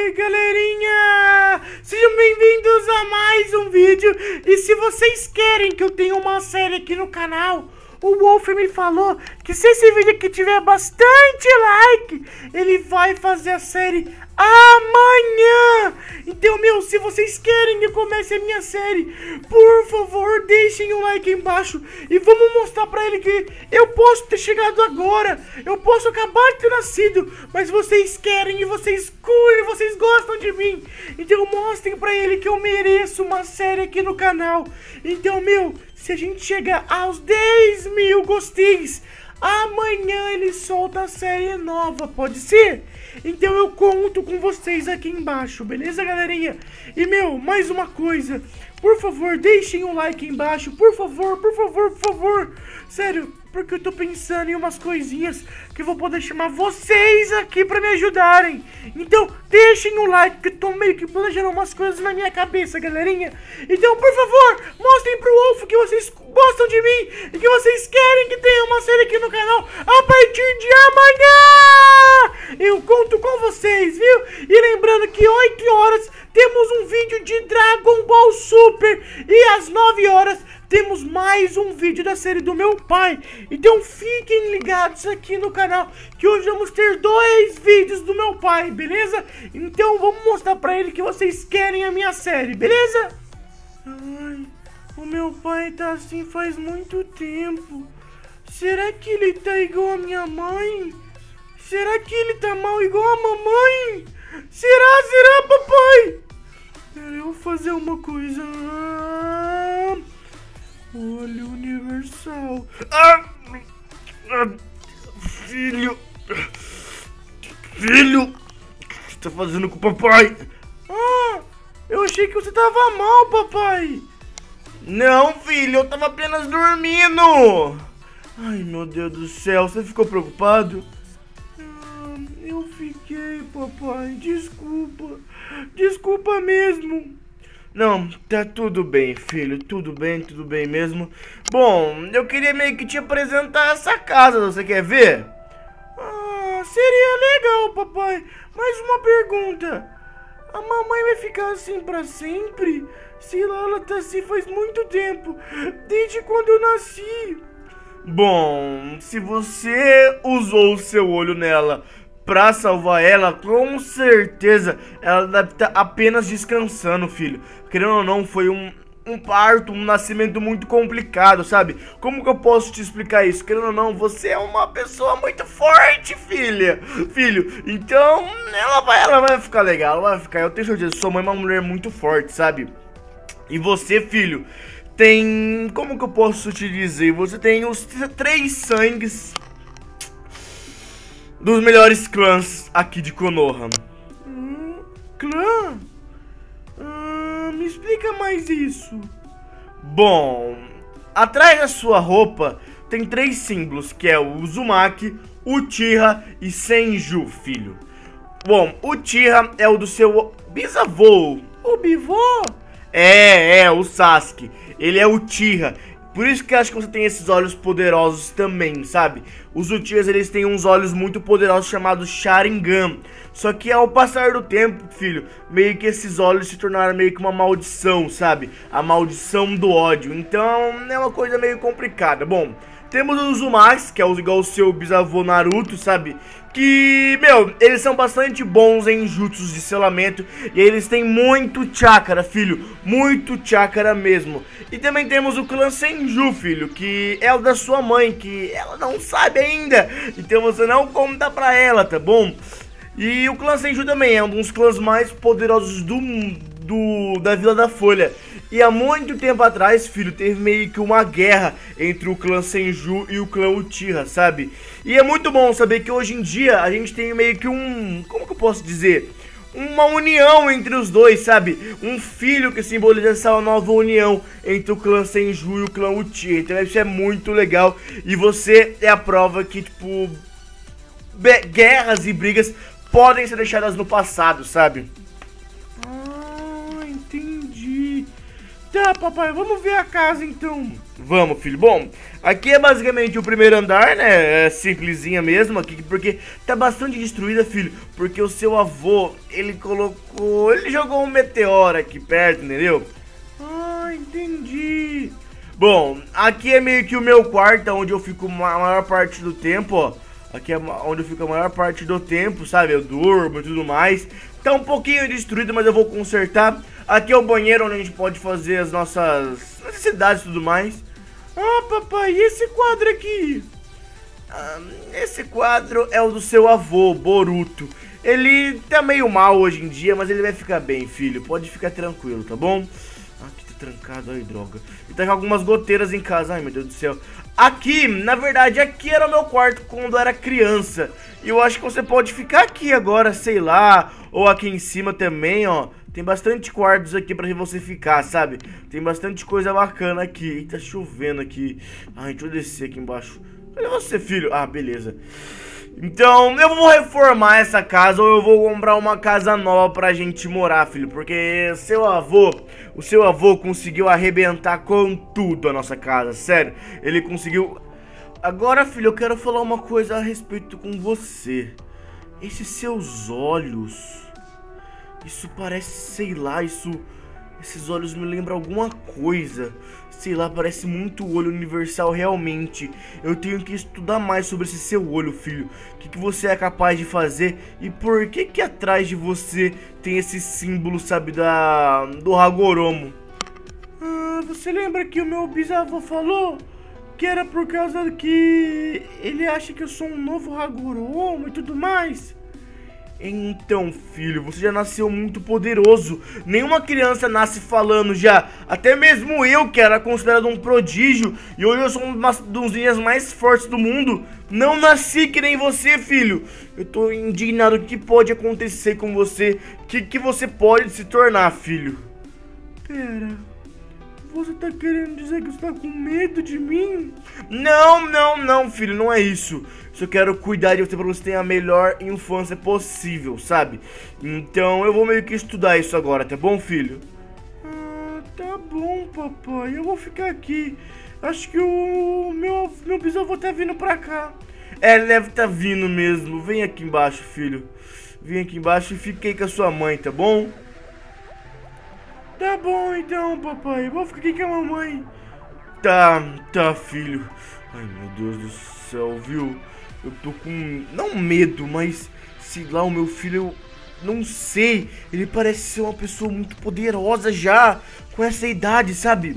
Oi, galerinha! Sejam bem-vindos a mais um vídeo. E se vocês querem que eu tenha uma série aqui no canal, o Wolf me falou que se esse vídeo aqui tiver bastante like, ele vai fazer a série amanhã. Então, se vocês querem que eu comece a minha série, por favor, deixem um like aí embaixo e vamos mostrar pra ele que eu posso ter chegado agora, eu posso acabar de ter nascido, mas vocês querem e vocês curtem, vocês gostam de mim. Então mostrem pra ele que eu mereço uma série aqui no canal. Então, se a gente chegar aos 10 mil gostins, amanhã ele solta a série nova, pode ser? Então eu conto com vocês aqui embaixo, beleza, galerinha? E, mais uma coisa, por favor, deixem um like aí embaixo, por favor, por favor, por favor. Sério, porque eu tô pensando em umas coisinhas que eu vou poder chamar vocês aqui pra me ajudarem. Então, deixem um like, que eu tô meio que planejando umas coisas na minha cabeça, galerinha. Então, por favor, mostrem pro Wolf que vocês gostam de mim e que vocês querem que tenha uma série aqui no canal a partir de amanhã. Eu conto com vocês, viu? E lembrando que 8 horas temos um vídeo de Dragon Ball Super e às 9 horas temos mais um vídeo da série do meu pai. Então fiquem ligados aqui no canal, que hoje vamos ter 2 vídeos do meu pai, beleza? Então vamos mostrar pra ele que vocês querem a minha série, beleza? Ai, o meu pai tá assim faz muito tempo. Será que ele tá igual a minha mãe? Será que ele tá mal igual a mamãe? Será, papai? Eu vou fazer uma coisa. Olha, Universal. Filho, o que você tá fazendo com o papai? Eu achei que você tava mal, papai. Não, filho, eu tava apenas dormindo. Ai, meu Deus do céu, você ficou preocupado? Eu fiquei, papai, desculpa mesmo. Não, tá tudo bem, filho, tudo bem mesmo. Bom, eu queria meio que te apresentar essa casa, você quer ver? Seria legal, papai, mas uma pergunta. A mamãe vai ficar assim pra sempre? Sei lá, ela tá assim faz muito tempo, desde quando eu nasci. Bom, se você usou o seu olho nela pra salvar ela, com certeza ela deve estar apenas descansando, filho. Querendo ou não, foi um parto, um nascimento muito complicado, sabe? Como que eu posso te explicar isso? Querendo ou não, você é uma pessoa muito forte, filho. Então, ela vai ficar legal, ela vai ficar. Eu tenho certeza, sua mãe é uma mulher muito forte, sabe? E você, filho, tem... Como que eu posso te dizer? Você tem os 3 sangues dos melhores clãs aqui de Konoha. Clã? Me explica mais isso. Bom, atrás da sua roupa tem 3 símbolos, que é o Uzumaki, Uchiha e Senju, filho. Bom, o Uchiha é o do seu bisavô. O bivô? O Sasuke. Ele é o Uchiha. Por isso que eu acho que você tem esses olhos poderosos também, sabe? Os Uchihas, eles têm uns olhos muito poderosos chamados Sharingan. Só que ao passar do tempo, filho, meio que esses olhos se tornaram meio que uma maldição, sabe? A maldição do ódio. Então, é uma coisa meio complicada. Bom, temos os Uzumakis, que é igual o seu bisavô Naruto, sabe? Que, eles são bastante bons em jutsus de selamento. E eles têm muito chakra, filho. Muito chakra mesmo. E também temos o clã Senju, filho, que é o da sua mãe, que ela não sabe ainda. Então você não conta pra ela, tá bom? E o clã Senju também é um dos clãs mais poderosos da Vila da Folha. E há muito tempo atrás, filho, teve meio que uma guerra entre o clã Senju e o clã Uchiha, sabe? E é muito bom saber que hoje em dia a gente tem meio que como que eu posso dizer? Uma união entre os dois, sabe? Um filho que simboliza essa nova união entre o clã Senju e o clã Uchiha. Então isso é muito legal. E você é a prova que, tipo, guerras e brigas podem ser deixadas no passado, sabe? Entendi. Tá, papai, vamos ver a casa então. Vamos, filho. Bom, aqui é basicamente o primeiro andar, né? É simplesinha mesmo aqui, porque tá bastante destruída, filho. Porque o seu avô, ele jogou um meteoro aqui perto, entendeu? Ah, entendi. Bom, aqui é meio que o meu quarto, onde eu fico a maior parte do tempo, ó. Aqui é onde eu fico a maior parte do tempo, sabe? Eu durmo e tudo mais. Tá um pouquinho destruído, mas eu vou consertar. Aqui é o banheiro onde a gente pode fazer as nossas necessidades e tudo mais. Ah, papai, e esse quadro aqui? Esse quadro é o do seu avô, Boruto. Ele tá meio mal hoje em dia, mas ele vai ficar bem, filho. Pode ficar tranquilo, tá bom? Aqui tá trancado, ai, droga. E tá com algumas goteiras em casa, ai, meu Deus do céu. Aqui, na verdade, aqui era o meu quarto quando eu era criança. E eu acho que você pode ficar aqui agora, sei lá. Ou aqui em cima também, ó. Tem bastante quartos aqui pra você ficar, sabe? Tem bastante coisa bacana aqui. Eita, tá chovendo aqui. Ai, deixa eu descer aqui embaixo. Cadê você, filho? Ah, beleza. Então, eu vou reformar essa casa ou eu vou comprar uma casa nova pra gente morar, filho. Porque o seu avô conseguiu arrebentar com tudo a nossa casa, sério. Ele conseguiu... Agora, filho, eu quero falar uma coisa a respeito com você. Esses seus olhos... Isso parece, sei lá, esses olhos me lembram alguma coisa. Sei lá, parece muito o olho universal realmente. Eu tenho que estudar mais sobre esse seu olho, filho. O que você é capaz de fazer e por que atrás de você tem esse símbolo, sabe, do Hagoromo. Ah, você lembra que o meu bisavô falou que era por causa que ele acha que eu sou um novo Hagoromo e tudo mais? Então, filho, você já nasceu muito poderoso. Nenhuma criança nasce falando já. Até mesmo eu, que era considerado um prodígio, e hoje eu sou um dos ninjas mais fortes do mundo, não nasci que nem você, filho. Eu tô indignado. O que pode acontecer com você? O que você pode se tornar, filho? Pera, você tá querendo dizer que você tá com medo de mim? Não, filho, não é isso. Eu quero cuidar de você pra você ter a melhor infância possível, sabe? Então eu vou meio que estudar isso agora, tá bom, filho? Ah, tá bom, papai. Eu vou ficar aqui. Acho que o meu bisavô tá vindo pra cá. É, ele deve tá vindo mesmo. Vem aqui embaixo, filho. Vem aqui embaixo e fique aí com a sua mãe, tá bom? Tá bom então, papai. Eu vou ficar aqui com a mamãe. Tá, filho. Ai, meu Deus do céu, viu? Eu tô com, não medo, mas sei lá, o meu filho, eu não sei. Ele parece ser uma pessoa muito poderosa já, com essa idade, sabe?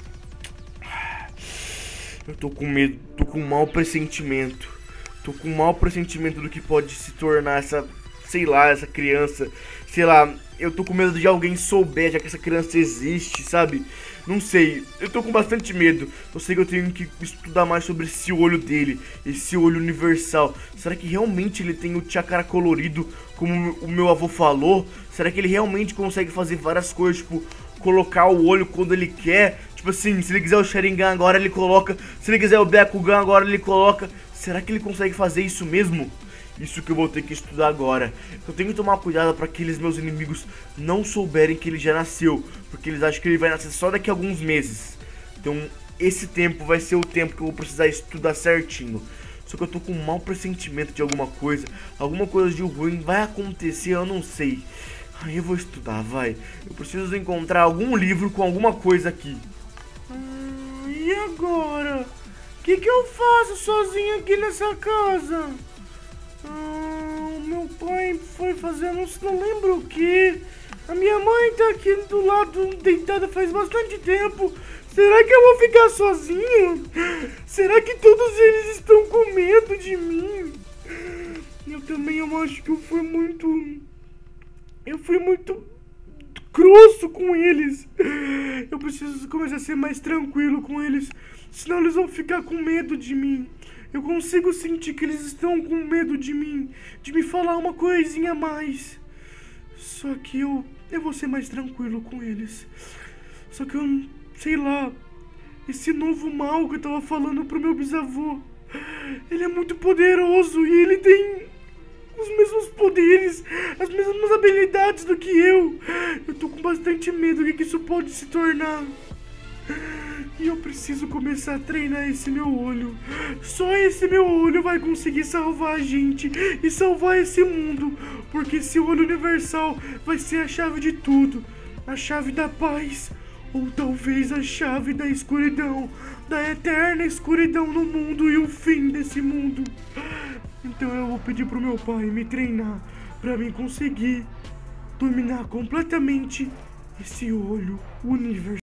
Eu tô com medo, tô com um mau pressentimento. Tô com um mau pressentimento do que pode se tornar essa, sei lá, essa criança. Sei lá, eu tô com medo de alguém souber, já que essa criança existe, sabe? Não sei, eu tô com bastante medo. Eu sei que eu tenho que estudar mais sobre esse olho dele, esse olho universal. Será que realmente ele tem o chakra colorido, como o meu avô falou? Será que ele realmente consegue fazer várias coisas, tipo, colocar o olho quando ele quer? Tipo assim, se ele quiser o Sharingan agora ele coloca, se ele quiser o Byakugan agora ele coloca. Será que ele consegue fazer isso mesmo? Isso que eu vou ter que estudar agora. Eu tenho que tomar cuidado para que aqueles meus inimigos não souberem que ele já nasceu, porque eles acham que ele vai nascer só daqui a alguns meses. Então esse tempo vai ser o tempo que eu vou precisar estudar certinho. Só que eu tô com um mau pressentimento de alguma coisa de ruim vai acontecer, eu não sei. Aí eu vou estudar, vai. Eu preciso encontrar algum livro com alguma coisa aqui. E agora? O que eu faço sozinho aqui nessa casa? Meu pai foi fazer, não lembro o que. A minha mãe tá aqui do lado, deitada faz bastante tempo. Será que eu vou ficar sozinho? Será que todos eles estão com medo de mim? Eu acho que eu fui muito grosso com eles. Eu preciso começar a ser mais tranquilo com eles, senão eles vão ficar com medo de mim. Eu consigo sentir que eles estão com medo de mim, de me falar uma coisinha a mais. Só que eu vou ser mais tranquilo com eles. Só que eu, sei lá, esse novo mal que eu tava falando pro meu bisavô, ele é muito poderoso e ele tem os mesmos poderes, as mesmas habilidades do que eu. Eu tô com bastante medo do que isso pode se tornar. E eu preciso começar a treinar esse meu olho. Só esse meu olho vai conseguir salvar a gente e salvar esse mundo. Porque esse olho universal vai ser a chave de tudo. A chave da paz. Ou talvez a chave da escuridão. Da eterna escuridão no mundo e o fim desse mundo. Então eu vou pedir pro meu pai me treinar pra mim conseguir dominar completamente esse olho universal.